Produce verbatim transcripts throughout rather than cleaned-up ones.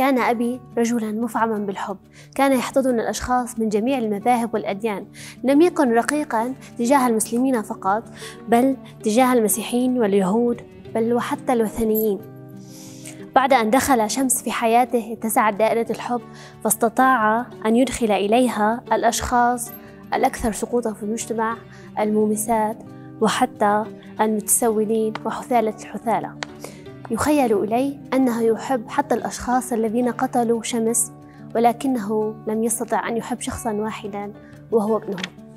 كان أبي رجلاً مفعماً بالحب، كان يحتضن الأشخاص من جميع المذاهب والأديان، لم يكن رقيقاً تجاه المسلمين فقط، بل تجاه المسيحيين واليهود، بل وحتى الوثنيين. بعد أن دخل شمس في حياته اتسعت دائرة الحب، فاستطاع أن يدخل إليها الأشخاص الأكثر سقوطاً في المجتمع، المومسات وحتى المتسولين وحثالة الحثالة. يخيل إليه أنه يحب حتى الأشخاص الذين قتلوا شمس، ولكنه لم يستطع أن يحب شخصاً واحداً وهو ابنه.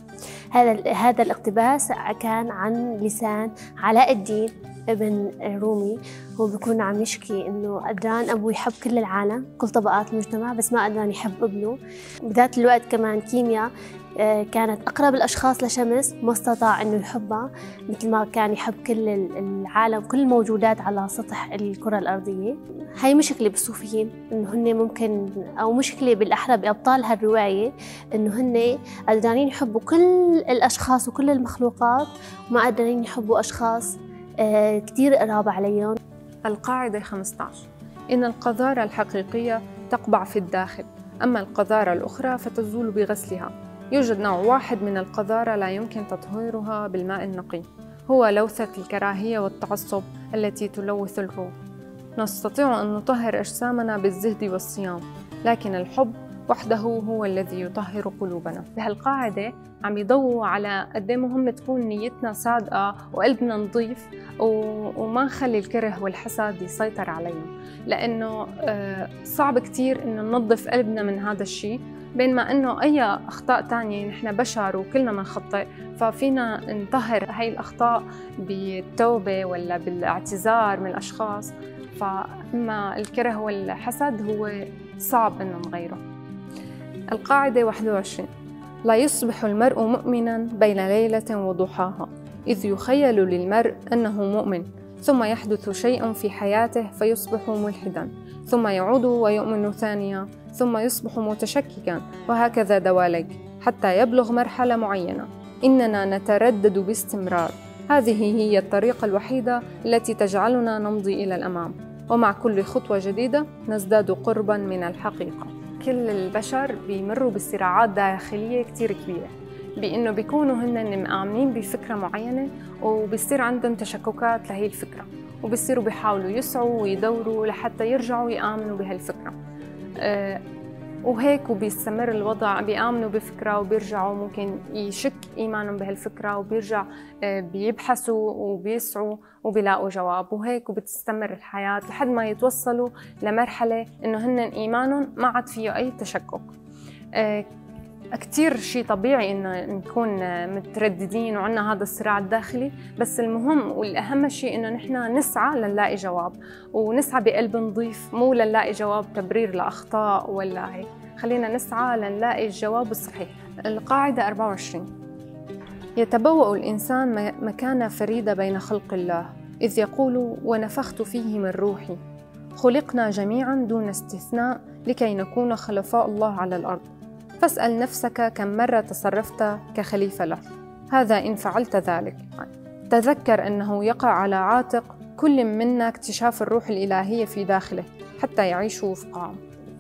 هذا هذا الاقتباس كان عن لسان علاء الدين ابن الرومي. هو بيكون عم يشكي إنه قدران أبوه يحب كل العالم، كل طبقات المجتمع، بس ما قدران يحب ابنه. بذات الوقت كمان كيمياء كانت أقرب الأشخاص لشمس، ما استطاع إنه يحبها مثل ما كان يحب كل العالم، كل الموجودات على سطح الكرة الأرضية. هاي مشكلة بالصوفيين، إنه هن ممكن، أو مشكلة بالأحرى بأبطال هالرواية، إنه هن قادرين يحبوا كل الأشخاص وكل المخلوقات، وما قادرين يحبوا أشخاص كتير قراب عليهم. القاعدة خمسة عشر: إن القذارة الحقيقية تقبع في الداخل، أما القذارة الأخرى فتزول بغسلها. يوجد نوع واحد من القذارة لا يمكن تطهيرها بالماء النقي، هو لوثة الكراهية والتعصب التي تلوث الروح. نستطيع أن نطهر أجسامنا بالزهد والصيام، لكن الحب وحده هو الذي يطهر قلوبنا. بهالقاعدة عم يضووا على قد ايه مهم تكون نيتنا صادقة وقلبنا نظيف، وما نخلي الكره والحسد يسيطر علينا، لأنه صعب كتير إنه ننظف قلبنا من هذا الشيء، بينما إنه أي أخطاء تانية، نحن بشر وكلنا منخطئ، ففينا نطهر هاي الأخطاء بالتوبة ولا بالاعتذار من الأشخاص. فأما الكره والحسد هو صعب إنه نغيره. القاعدة واحد وعشرين: لا يصبح المرء مؤمناً بين ليلة وضحاها، إذ يخيل للمرء أنه مؤمن، ثم يحدث شيء في حياته فيصبح ملحداً، ثم يعود ويؤمن ثانية، ثم يصبح متشككاً، وهكذا دواليك حتى يبلغ مرحلة معينة. إننا نتردد باستمرار، هذه هي الطريقة الوحيدة التي تجعلنا نمضي إلى الأمام، ومع كل خطوة جديدة نزداد قرباً من الحقيقة. كل البشر بيمروا بصراعات داخلية كتير كبيرة، بأنه بيكونوا هن مآمنين بفكرة معينة وبيصير عندهم تشككات لهي الفكرة، وبيصيروا بيحاولوا يسعوا ويدوروا لحتى يرجعوا يآمنوا بهالفكرة. أه وهيك وبيستمر الوضع، بيآمنوا بفكرة وبيرجعوا ممكن يشك إيمانهم بهالفكرة، وبيرجع أه بيبحثوا وبيسعوا وبيلاقوا جواب، وهيك وبتستمر الحياة لحد ما يتوصلوا لمرحلة إنه هن إيمانهم ما عاد فيه أي تشكك. أه كتير شيء طبيعي إنه نكون مترددين وعنا هذا الصراع الداخلي، بس المهم والأهم شيء إنه نحن نسعى لنلاقي جواب، ونسعى بقلب نظيف، مو لنلاقي جواب تبرير لأخطاء ولا هيك. خلينا نسعى لنلاقي الجواب الصحيح. القاعدة أربعة وعشرين: يتبوأ الإنسان مكانة فريدة بين خلق الله، إذ يقول: ونفخت فيه من روحي. خلقنا جميعاً دون استثناء لكي نكون خلفاء الله على الأرض. فاسأل نفسك كم مرة تصرفت كخليفة له، هذا إن فعلت ذلك. تذكر أنه يقع على عاتق كل منا اكتشاف الروح الإلهية في داخله حتى يعيش وفقها.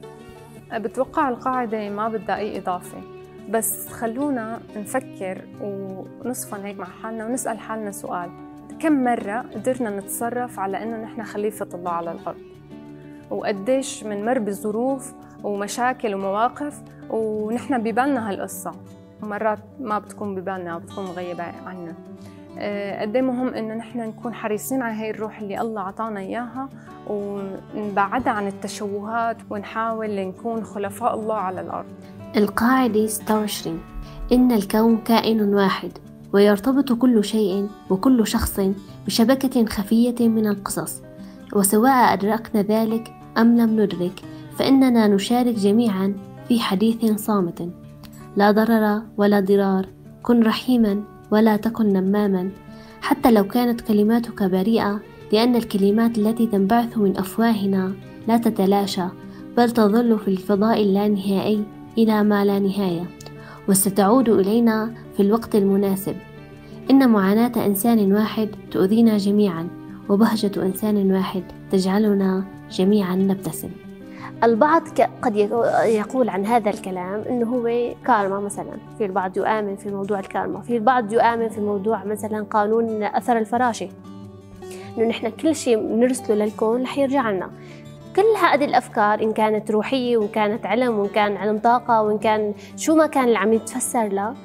بتوقع القاعدة ما بدها أي إضافة، بس خلونا نفكر ونصفن هيك مع حالنا ونسأل حالنا سؤال: كم مرة قدرنا نتصرف على أنه نحن خليفة الله على الأرض؟ وقديش منمر بظروف ومشاكل ومواقف ونحن ببالنا هالقصة، ومرات ما بتكون ببالنا أو بتكون مغيبة عنا. أه قد مهم إنه نحن نكون حريصين على هاي الروح اللي الله عطانا إياها، ونبعدها عن التشوهات، ونحاول نكون خلفاء الله على الأرض. القاعدة ستة وعشرين: إن الكون كائن واحد، ويرتبط كل شيء وكل شخص بشبكة خفية من القصص، وسواء أدركنا ذلك أم لم ندرك فإننا نشارك جميعا في حديث صامت. لا ضرر ولا ضرار، كن رحيما ولا تكن نماما، حتى لو كانت كلماتك بريئة، لأن الكلمات التي تنبعث من أفواهنا لا تتلاشى، بل تظل في الفضاء اللانهائي إلى ما لا نهاية، وستعود إلينا في الوقت المناسب. إن معاناة إنسان واحد تؤذينا جميعا، وبهجة إنسان واحد تجعلنا جميعا نبتسم. البعض قد يقول عن هذا الكلام إنه هو كارما مثلا، في البعض يؤمن في موضوع الكارما، في البعض يؤمن في موضوع مثلا قانون أثر الفراشة، إنه نحن كل شيء نرسله للكون رح يرجع لنا. كل هذه الأفكار إن كانت روحية وإن كانت علم وإن كان علم طاقة وإن كان شو ما كان اللي عم يتفسر له،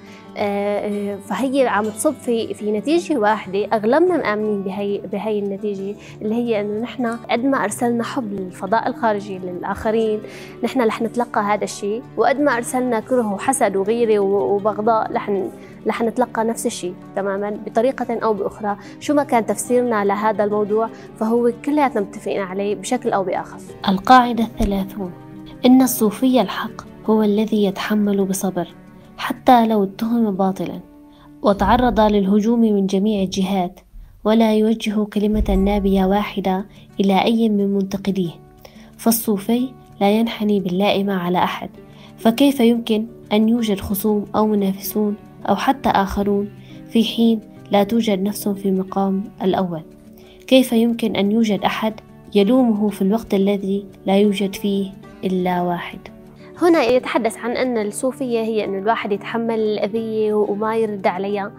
فهي عم تصب في في نتيجة واحدة. أغلبنا مآمنين بهي بهي النتيجة اللي هي إنه نحن قد ما أرسلنا حب للفضاء الخارجي للآخرين نحن رح نتلقى هذا الشيء، وقد ما أرسلنا كره وحسد وغيرة وبغضاء رح رح نتلقى نفس الشيء تماماً بطريقة أو بأخرى. شو ما كان تفسيرنا لهذا الموضوع فهو كلياتنا متفقين عليه بشكل أو بآخر. القاعدة الثلاثون: إن الصوفي الحق هو الذي يتحمل بصبر حتى لو اتهم باطلا وتعرض للهجوم من جميع الجهات، ولا يوجه كلمة نابية واحدة إلى أي من منتقديه. فالصوفي لا ينحني باللائمة على أحد، فكيف يمكن أن يوجد خصوم أو منافسون أو حتى آخرون في حين لا توجد نفس في المقام الأول؟ كيف يمكن أن يوجد أحد يلومه في الوقت الذي لا يوجد فيه إلا واحد؟ هنا يتحدث عن أن الصوفية هي أن الواحد يتحمل الأذية وما يرد عليها.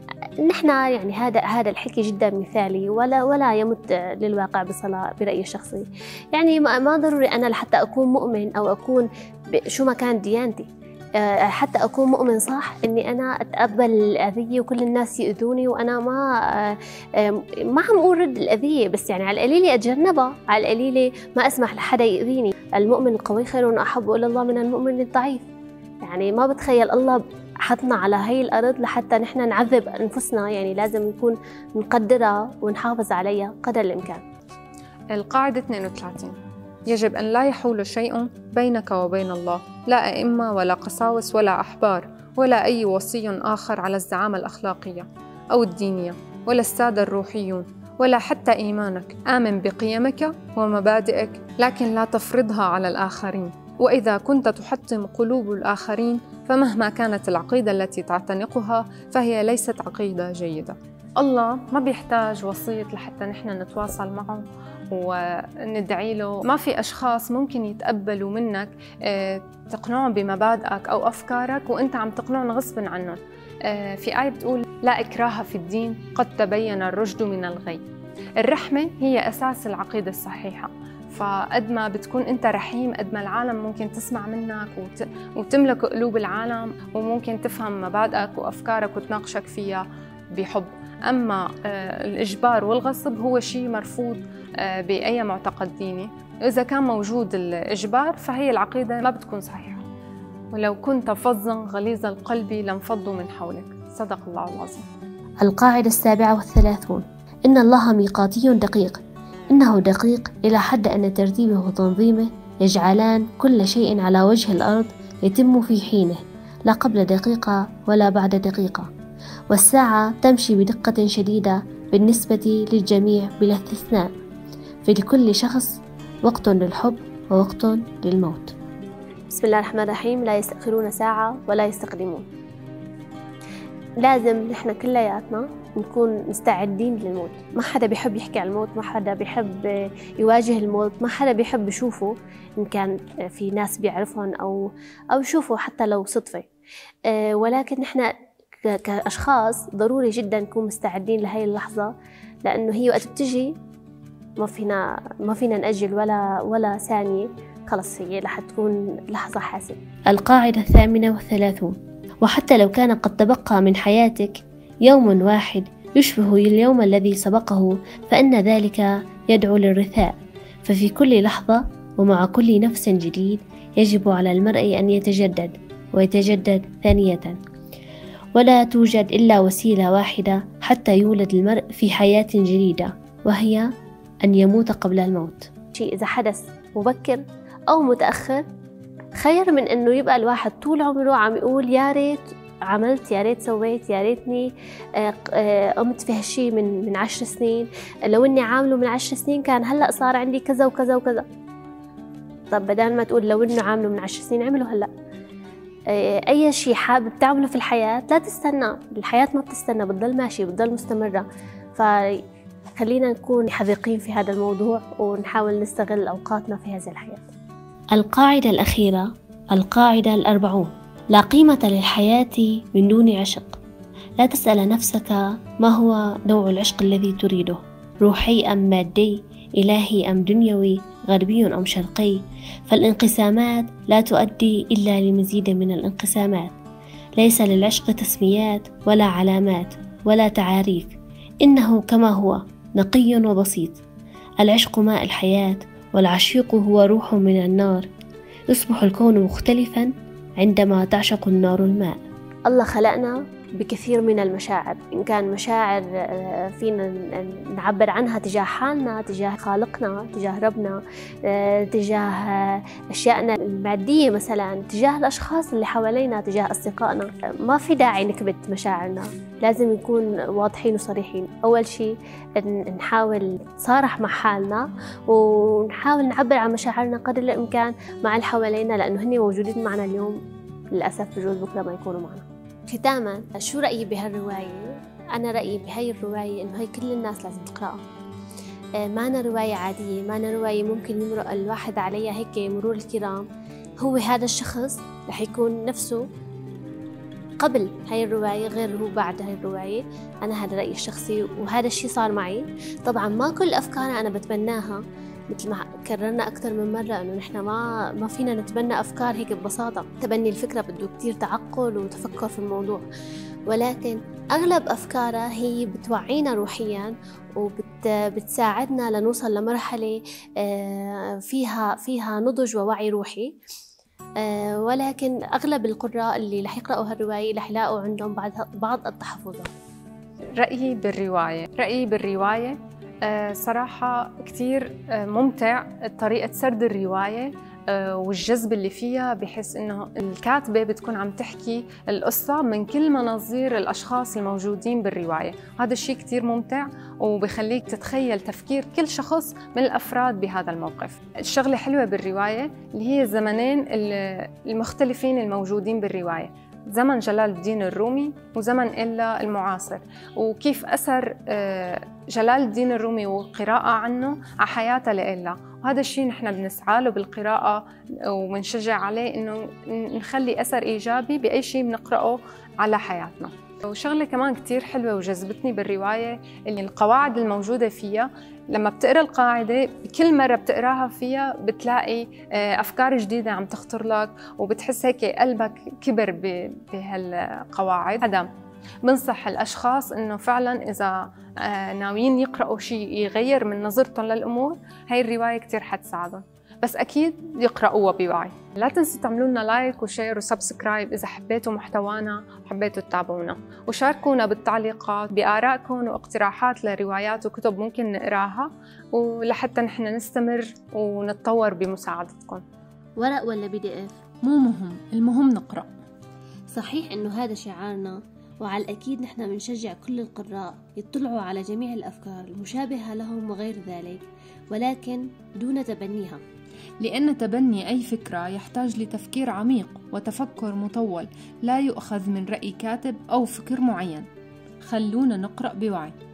نحن يعني هذا هذا الحكي جدا مثالي ولا ولا يمت للواقع بصلة برأيي الشخصي. يعني ما ضروري أنا لحتى أكون مؤمن أو أكون شو ما كان ديانتي حتى أكون مؤمن صح إني أنا أتقبل الأذية وكل الناس يؤذوني وأنا ما ما عم أقول رد الأذية، بس يعني على القليلة أتجنبها، على القليلة ما أسمح لحدا يؤذيني. المؤمن القوي خير وأحب إلى الله من المؤمن الضعيف. يعني ما بتخيل الله حطنا على هاي الأرض لحتى نحن نعذب أنفسنا، يعني لازم نكون نقدرها ونحافظ عليها قدر الإمكان. القاعدة اثنين وثلاثين: يجب أن لا يحول شيء بينك وبين الله، لا أئمة ولا قساوس ولا أحبار ولا أي وصي آخر على الزعامة الأخلاقية أو الدينية، ولا السادة الروحيون، ولا حتى إيمانك. آمن بقيمك ومبادئك لكن لا تفرضها على الآخرين. وإذا كنت تحطم قلوب الآخرين فمهما كانت العقيدة التي تعتنقها فهي ليست عقيدة جيدة. الله ما بيحتاج وسيط لحتى نحن نتواصل معه وندعي له. ما في أشخاص ممكن يتقبلوا منك تقنعهم بمبادئك أو أفكارك وأنت عم تقنعهم غصباً عنهم. في آية بتقول: لا إكراه في الدين قد تبين الرشد من الغي. الرحمة هي أساس العقيدة الصحيحة، فقد ما بتكون أنت رحيم قد ما العالم ممكن تسمع منك وت... وتملك قلوب العالم وممكن تفهم مبادئك وأفكارك وتناقشك فيها بحب. أما الإجبار والغصب هو شيء مرفوض بأي معتقد ديني. إذا كان موجود الإجبار فهي العقيدة ما بتكون صحيحة. ولو كنت فظاً غليظ القلب لانفضوا من حولك. صدق الله العظيم. القاعدة السابعة والثلاثون: إن الله ميقاتي دقيق، إنه دقيق إلى حد أن ترتيبه وتنظيمه يجعلان كل شيء على وجه الأرض يتم في حينه، لا قبل دقيقة ولا بعد دقيقة، والساعة تمشي بدقة شديدة بالنسبة للجميع بلا استثناء، فلكل شخص وقت للحب ووقت للموت. بسم الله الرحمن الرحيم. لا يستأخرون ساعة ولا يستقدمون. لازم نحن كلياتنا نكون مستعدين للموت. ما حدا بيحب يحكي عن الموت، ما حدا بيحب يواجه الموت، ما حدا بيحب يشوفه إن كان في ناس بيعرفهم أو أو يشوفه حتى لو صدفة. ولكن نحن كأشخاص ضروري جدا نكون مستعدين لهي اللحظة، لأنه هي وقت بتجي ما فينا ما فينا نأجل ولا ولا ثانية. خلص هي رح تكون لحظة حاسمة. القاعدة الثامنة والثلاثون: وحتى لو كان قد تبقى من حياتك يوم واحد يشبه اليوم الذي سبقه فإن ذلك يدعو للرثاء. ففي كل لحظة ومع كل نفس جديد يجب على المرء أن يتجدد ويتجدد ثانية، ولا توجد إلا وسيلة واحدة حتى يولد المرء في حياة جديدة، وهي أن يموت قبل الموت. شيء إذا حدث مبكر أو متأخر خير من إنه يبقى الواحد طول عمره عم يقول يا ريت عملت، يا ريت سويت، يا ريتني قمت في هالشي من من عشر سنين، لو إني عامله من عشر سنين كان هلأ صار عندي كذا وكذا وكذا. طب بدل ما تقول لو إنه عامله من عشر سنين عمله هلأ. أي شيء حابب تعمله في الحياة لا تستنى، الحياة ما بتستنى، بتضل ماشي، بتضل مستمرة. فخلينا نكون حذقين في هذا الموضوع ونحاول نستغل أوقاتنا في هذه الحياة. القاعدة الأخيرة، القاعدة الأربعون: لا قيمة للحياة من دون عشق. لا تسأل نفسك ما هو نوع العشق الذي تريده، روحي أم مادي، إلهي أم دنيوي، غربي أم شرقي، فالانقسامات لا تؤدي إلا لمزيد من الانقسامات. ليس للعشق تسميات ولا علامات ولا تعاريف، إنه كما هو نقي وبسيط. العشق ماء الحياة، والعشيق هو روح من النار. يصبح الكون مختلفا عندما تعشق النار الماء. الله خلقنا بكثير من المشاعر، إن كان مشاعر فينا نعبر عنها تجاه حالنا، تجاه خالقنا، تجاه ربنا، تجاه أشيائنا المادية مثلا، تجاه الأشخاص اللي حوالينا، تجاه أصدقائنا. ما في داعي نكبت مشاعرنا، لازم نكون واضحين وصريحين. أول شيء نحاول نتصارح مع حالنا، ونحاول نعبر عن مشاعرنا قدر الإمكان مع اللي حوالينا، لأنه هني موجودين معنا اليوم، للأسف بجوز بكرة ما يكونوا معنا. ختاما، شو رأيي بهالرواية؟ أنا رأيي بهاي الرواية إنه هاي كل الناس لازم تقرأها. ما أنا رواية عادية، ما أنا رواية ممكن يمرق الواحد عليها هيك مرور الكرام. هو هذا الشخص رح يكون نفسه قبل هاي الرواية غير هو بعد هاي الرواية. أنا هذا رأيي الشخصي، وهذا الشيء صار معي. طبعا ما كل أفكاري أنا بتبناها، مثل ما كررنا أكثر من مرة إنه نحن ما ما فينا نتبنى أفكار هيك ببساطة. تبني الفكرة بده كتير تعقل وتفكر في الموضوع، ولكن أغلب أفكارها هي بتوعينا روحيا وبتساعدنا لنوصل لمرحلة فيها فيها نضج ووعي روحي. ولكن أغلب القراء اللي رح يقرأوا هالرواية رح يلاقوا عندهم بعض بعض التحفظات. رأيي بالرواية رأيي بالرواية صراحة كتير ممتع طريقة سرد الرواية والجذب اللي فيها، بحيث إنه الكاتبة بتكون عم تحكي القصة من كل مناظير الأشخاص الموجودين بالرواية. هذا الشيء كتير ممتع وبخليك تتخيل تفكير كل شخص من الأفراد بهذا الموقف. الشغلة حلوة بالرواية اللي هي الزمنين المختلفين الموجودين بالرواية، زمن جلال الدين الرومي وزمن إلا المعاصر، وكيف أثر جلال الدين الرومي والقراءة عنه على حياته لإلا. وهذا الشيء نحن بنسعى له بالقراءة وبنشجع عليه إنه نخلي أثر إيجابي بأي شيء بنقرأه على حياتنا. وشغلة كمان كتير حلوة وجذبتني بالرواية اللي القواعد الموجودة فيها، لما بتقرأ القاعدة كل مرة بتقراها فيها بتلاقي أفكار جديدة عم تخطر لك، وبتحس هيك قلبك كبر بهالقواعد. هذا بنصح الأشخاص إنه فعلاً إذا ناويين يقرأوا شيء يغير من نظرتهم للأمور، هاي الرواية كتير حتساعدهم، بس أكيد يقرأوها بوعي. لا تنسوا تعملوا لنا لايك وشير وسبسكرايب إذا حبيتوا محتوانا وحبيتوا تتابعونا، وشاركونا بالتعليقات بآرائكم واقتراحات لروايات وكتب ممكن نقراها، ولحتى نحن نستمر ونتطور بمساعدتكم. ورق ولا بي دي اف مو مهم، المهم نقرأ. صحيح إنه هذا شعارنا، وعلى الأكيد نحن بنشجع كل القراء يطلعوا على جميع الأفكار المشابهة لهم وغير ذلك، ولكن دون تبنيها، لأن تبني أي فكرة يحتاج لتفكير عميق وتفكر مطول، لا يؤخذ من رأي كاتب أو فكر معين. خلونا نقرأ بوعي.